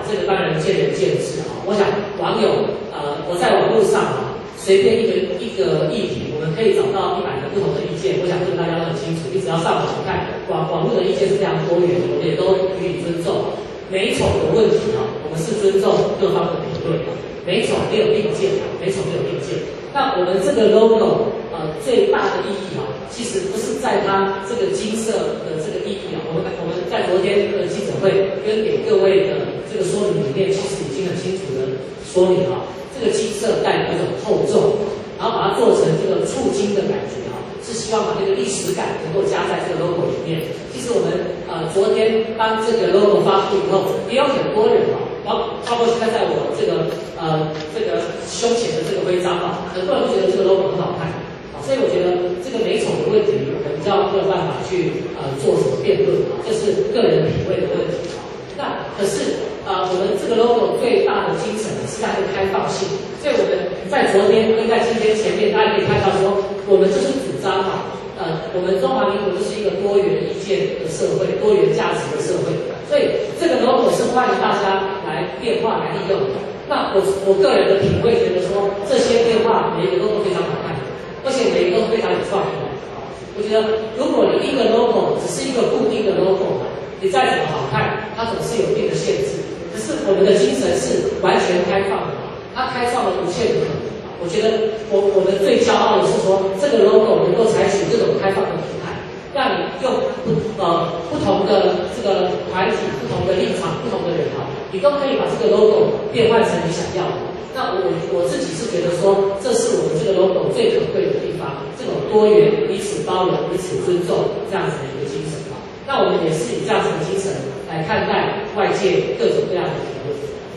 这个当然见仁见智啊。我想网友我在网络上啊，随便一个议题，我们可以找到100个不同的意见。我想这个大家都很清楚，你只要上网看，网络的意见是非常多元的，我们也都予以尊重。美丑的问题啊，我们是尊重各方的评论的，美丑没有定见，美丑没有定见。那我们这个 logo 最大的意义啊，其实不是在它这个金色的这个意义啊。我们在昨天的记者会跟给各位的这个说明里面，其实已经很清楚的说明啊，这个金色带有一种厚重，然后把它做成这个触金的感觉啊，是希望把这个历史感能够加在这个 logo 里面。其实我们昨天当这个 logo 发布以后，也有很多人啊，包括现在在我这个胸前的这个徽章啊，很多人都觉得这个 logo 很好看啊，所以我觉得这个美丑的问题，我们比较没有办法去做什么辩论啊，这是个人品味的问题啊。那可是我们这个 logo 最大的精神是它的开放性，所以我们在昨天跟在今天前面，大家可以看到说，我们就是主张啊。我们中华民国就是一个多元意见的社会，多元价值的社会，所以这个 logo 是欢迎大家来变化来利用的。那我个人的品味觉得说，这些变化每一个都非常好看，而且每一个都非常有创意。我觉得如果你一个 logo 只是一个固定的 logo， 你再怎么好看，它总是有一定的限制。可是我们的精神是完全开放的，它开放了无限的可能。我觉得我们最骄傲的是说，这个 logo 能够采取这种开放的平台，让你用不同的这个团体、不同的立场、不同的人啊，你都可以把这个 logo 变换成你想要的。那我自己是觉得说，这是我们这个 logo 最可贵的地方，这种多元、彼此包容、彼此尊重这样子的一个精神啊。那我们也是以这样子的精神来看待外界各种各样的评论。